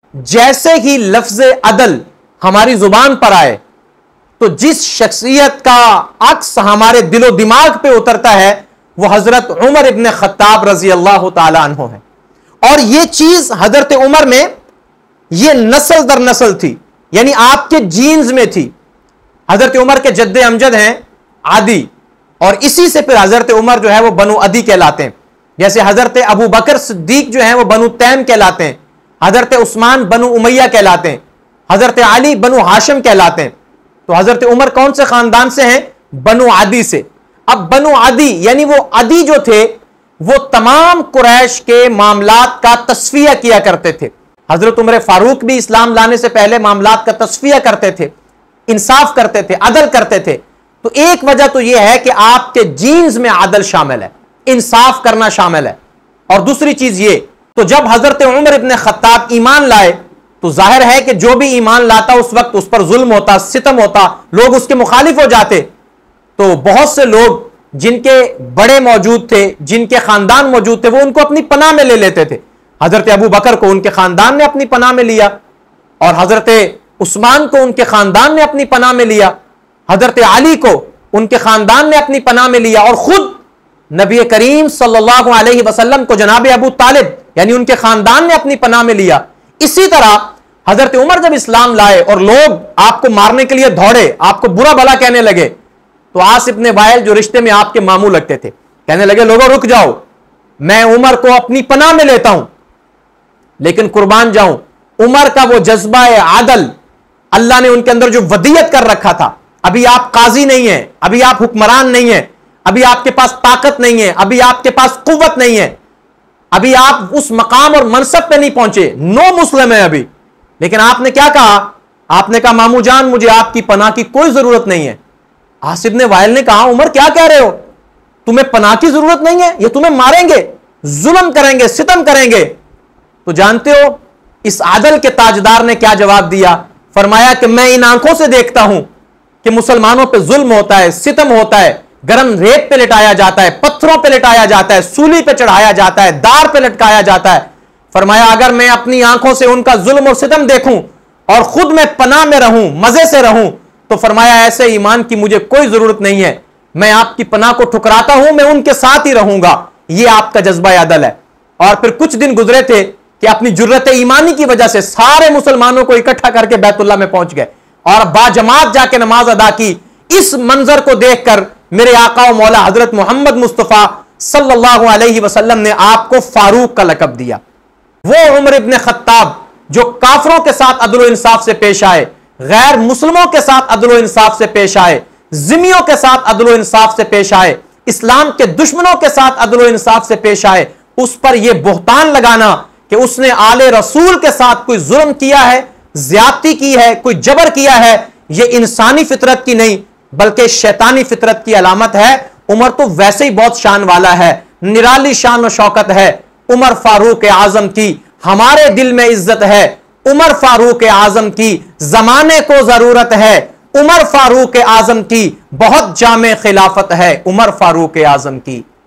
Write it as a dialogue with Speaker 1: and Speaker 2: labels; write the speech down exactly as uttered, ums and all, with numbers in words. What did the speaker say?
Speaker 1: जैसे ही लफ्ज अदल हमारी जुबान पर आए तो जिस शख्सियत का अक्स हमारे दिलो दिमाग पे उतरता है वो हजरत उमर इब्न खत्ताब रजी अल्लाह ताला अन्हु है। और ये चीज हजरत उमर में ये नस्ल दर नस्ल थी, यानी आपके जीन्स में थी। हजरत उमर के जद्दे अमजद हैं आदि, और इसी से फिर हजरत उमर जो है वो बनु अदी कहलाते हैं। जैसे हजरत अबू बकर सिद्दीक जो है वो बनु तैम कहलाते हैं, हजरत उस्मान बनु उमैया कहलाते हैं, हजरत अली बनु हाशिम कहलाते हैं। तो हजरत उमर कौन से खानदान से हैं? बनु आदि से। अब बनु आदि यानी वो अदी जो थे वो तमाम कुरैश के मामलात का तस्फिया किया करते थे। हजरत उमर फारूक भी इस्लाम लाने से पहले मामलात का तस्फिया करते थे, इंसाफ करते थे, अदल करते थे। तो एक वजह तो यह है कि आपके जीन्स में अदल शामिल है, इंसाफ करना शामिल है। और दूसरी चीज ये, तो जब हजरत उमर इब्न खत्ताब ईमान लाए तो जाहिर है कि जो भी ईमान लाता उस वक्त उस पर जुल्म होता, सितम होता, लोग उसके मुखालिफ हो जाते। तो बहुत से लोग जिनके बड़े मौजूद थे, जिनके खानदान मौजूद थे, वो उनको अपनी पनाह में ले लेते थे। हजरत अबू बकर को उनके खानदान ने अपनी पनाह में लिया, और हजरत उस्मान को उनके खानदान ने अपनी पनाह में लिया, हजरत अली को उनके खानदान ने अपनी पनाह में लिया, और खुद नबी करीम सल्लल्लाहु अलैहि वसल्लम को जनाब अबू तालिब यानी उनके खानदान ने अपनी पनाह में लिया। इसी तरह हजरत उमर जब इस्लाम लाए और लोग आपको मारने के लिए दौड़े, आपको बुरा भला कहने लगे, तो आस इब्न वाइल जो रिश्ते में आपके मामू लगते थे, कहने लगे लोगों रुक जाओ, मैं उमर को अपनी पनाह में लेता हूं, लेकिन कुर्बान जाऊं उमर का वो जज्बा आदल अल्लाह ने उनके अंदर जो वदीयत कर रखा था। अभी आप काजी नहीं है, अभी आप हुक्मरान नहीं है, अभी आपके पास ताकत नहीं है, अभी आपके पास कुव्वत नहीं है, अभी आप उस मकाम और मनसब पे नहीं पहुंचे, नो मुस्लिम है अभी। लेकिन आपने क्या कहा? आपने कहा मामू जान मुझे आपकी पनाह की कोई जरूरत नहीं है। आसिफ ने वाइल ने कहा उमर क्या कह रहे हो, तुम्हें पनाह की जरूरत नहीं है, ये तुम्हें मारेंगे, जुल्म करेंगे, सितम करेंगे। तो जानते हो इस आदल के ताजदार ने क्या जवाब दिया? फरमाया कि मैं इन आंखों से देखता हूं कि मुसलमानों पे जुल्म होता है, सितम होता है, गरम रेत पे लिटाया जाता है, पत्थरों पे लिटाया जाता है, सूली पे चढ़ाया जाता है, दार पे लटकाया जाता है। फरमाया अगर मैं अपनी आंखों से उनका जुल्म और सितम देखूं और खुद मैं पनाह में रहूं, मजे से रहूं, तो फरमाया ऐसे ईमान की मुझे कोई जरूरत नहीं है, मैं आपकी पनाह को ठुकराता हूं, मैं उनके साथ ही रहूंगा। यह आपका जज्बा अदल है। और फिर कुछ दिन गुजरे थे कि अपनी जुर्रत ईमानी की वजह से सारे मुसलमानों को इकट्ठा करके बैतुल्लाह में पहुंच गए और बाजमात जाके नमाज अदा की। इस मंजर को देखकर मेरे आका और मौला हजरत मोहम्मद मुस्तफा सल्लल्लाहु अलैहि वसल्लम ने आपको फारूक का लकब दिया। वो उमर इब्न खत्ताब जो काफरों के साथ अदल इंसाफ से पेश आए, गैर मुस्लिमों के साथ अदल इंसाफ से पेश आए, जिम्मियों के साथ अदल इंसाफ से पेश आए, इस्लाम के दुश्मनों के साथ अदल इंसाफ से पेश आए, उस पर यह बोहतान लगाना कि उसने आले रसूल के साथ कोई जुल्म किया है, ज्यादती की है, कोई जबर किया है, यह इंसानी फितरत की नहीं बल्कि शैतानी फितरत की अलामत है। उमर तो वैसे ही बहुत शान वाला है, निराली शान और शौकत है। उमर फारूक आजम की हमारे दिल में इज्जत है, उमर फारूक आजम की जमाने को जरूरत है, उमर फारूक आजम की बहुत जामे खिलाफत है, उमर फारूक आजम की।